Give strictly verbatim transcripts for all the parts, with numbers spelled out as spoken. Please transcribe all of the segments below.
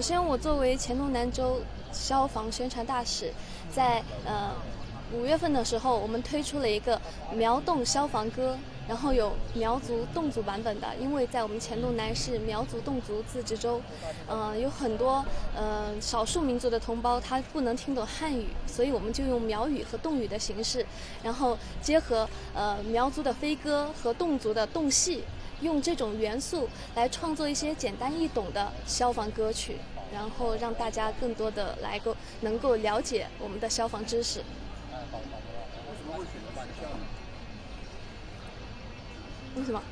先，我作为黔东南州消防宣传大使，在呃五月份的时候，我们推出了一个苗侗消防歌，然后有苗族、侗族版本的。因为在我们黔东南是苗族、侗族自治州，呃，有很多呃少数民族的同胞他不能听懂汉语，所以我们就用苗语和侗语的形式，然后结合呃苗族的飞歌和侗族的侗戏。用这种元素来创作一些简单易懂的消防歌曲，然后让大家更多的来够能够了解我们的消防知识。 为什么会选择办这样呢？ 为什么？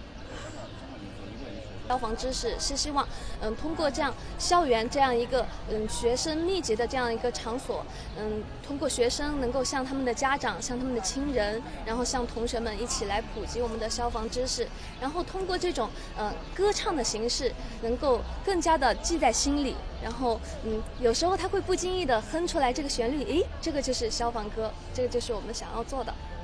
消防知识是希望，嗯，通过这样校园这样一个嗯学生密集的这样一个场所，嗯，通过学生能够向他们的家长、向他们的亲人，然后向同学们一起来普及我们的消防知识，然后通过这种呃歌唱的形式，能够更加的记在心里，然后嗯，有时候他会不经意的哼出来这个旋律，诶，这个就是消防歌，这个就是我们想要做的。